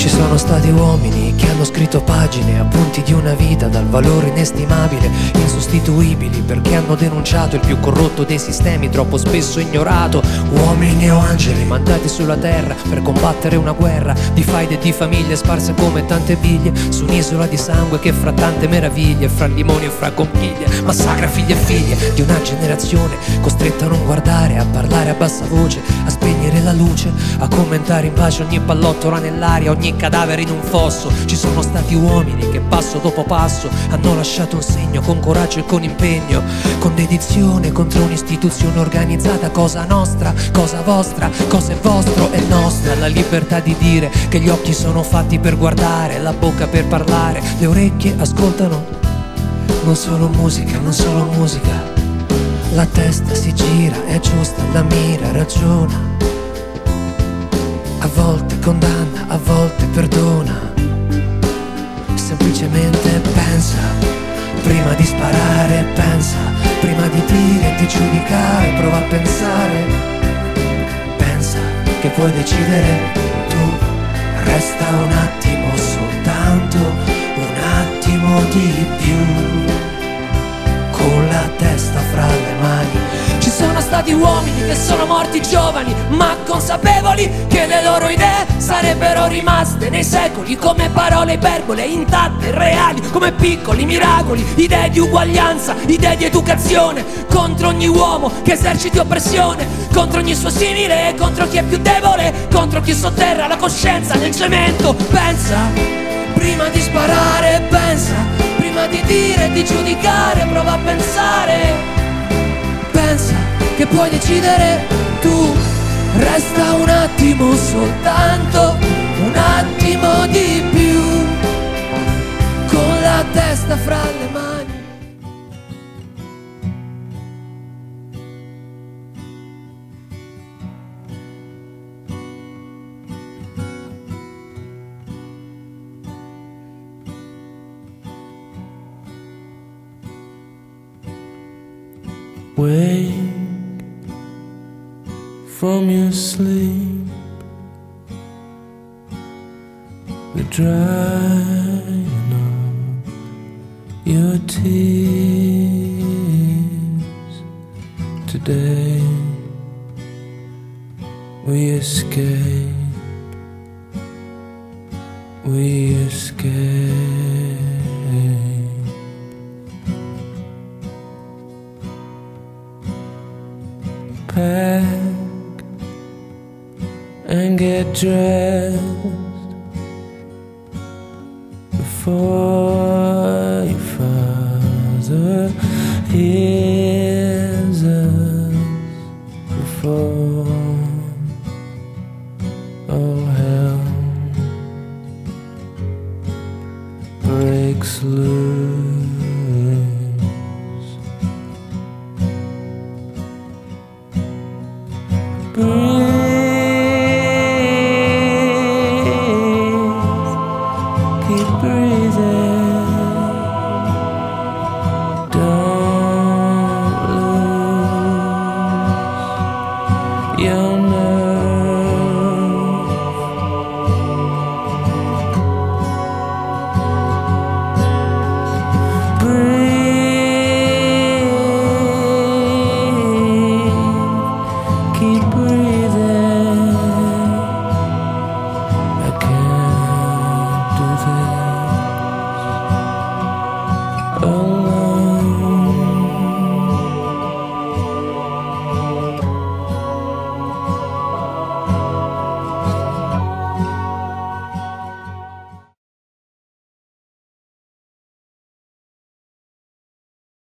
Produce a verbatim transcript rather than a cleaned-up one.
Ci sono stati uomini che hanno scritto pagine, appunti di una vita dal valore inestimabile, insostituibili, perché hanno denunciato il più corrotto dei sistemi, troppo spesso ignorato. Uomini o angeli mandati sulla terra per combattere una guerra di faide e di famiglie sparse come tante biglie su un'isola di sangue che fra tante meraviglie, fra limoni e fra conchiglie, massacra figli e figlie di una generazione costretta a non guardare, a parlare a bassa voce, a spegnere la luce, a commentare in pace ogni pallottola nell'aria, ogni cadavere in un fosso. Ci sono stati uomini che passo dopo passo hanno lasciato un segno con coraggio e con impegno, con dedizione contro un'istituzione organizzata, cosa nostra, cosa vostra, cosa è vostro è nostra. La libertà di dire che gli occhi sono fatti per guardare, la bocca per parlare, le orecchie ascoltano non solo musica, non solo musica, la testa si gira, è giusta, la mira, ragiona, a volte condanna, a volte perdona. Semplicemente pensa, prima di sparare pensa, prima di dire e di giudicare, prova a pensare. Pensa che puoi decidere tu, resta un attimo, soltanto un attimo di più, con la testa fra le mani. Ci sono stati uomini che sono morti giovani, ma consapevoli che le loro idee sarebbero rimaste nei secoli come parole iperbole, intatte, reali, come piccoli miracoli, idee di uguaglianza, idee di educazione, contro ogni uomo che eserciti oppressione, contro ogni suo simile, contro chi è più debole, contro chi sotterra la coscienza nel cemento. Pensa, prima di sparare pensa, prima di dire e di giudicare, prova a pensare. Pensa che puoi decidere tu, resta un attimo, soltanto un attimo di più, con la testa fra le mani. Wake from your sleep, the drying of your tears. Today we escape, we escape. Pack and get dressed before